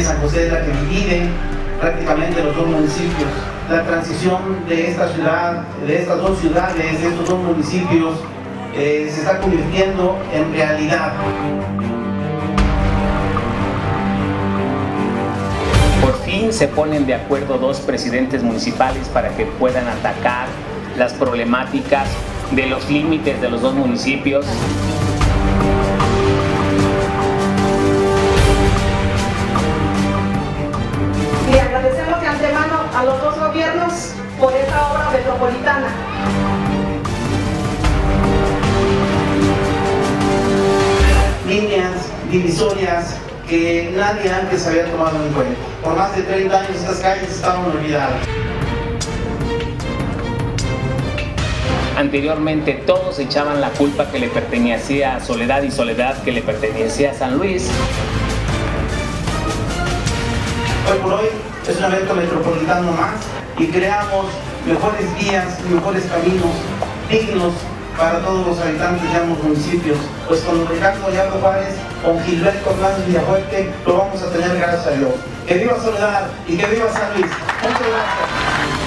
San José es la que divide prácticamente los dos municipios. La transición de esta ciudad, de estas dos ciudades, de estos dos municipios, se está convirtiendo en realidad. Por fin se ponen de acuerdo dos presidentes municipales para que puedan atacar las problemáticas de los límites de los dos municipios. Y agradecemos de antemano a los dos gobiernos por esta obra metropolitana. Líneas divisorias que nadie antes había tomado en cuenta. Por más de 30 años estas calles estaban olvidadas. Anteriormente todos echaban la culpa que le pertenecía a Soledad y Soledad que le pertenecía a San Luis. Hoy por hoy es un evento metropolitano más y creamos mejores vías, mejores caminos dignos para todos los habitantes de ambos municipios. Pues con don Ricardo Gallardo Juárez, con Gilberto Hernández Villafuerte, lo vamos a tener, gracias a Dios. Que viva Soledad y que viva San Luis. Muchas gracias.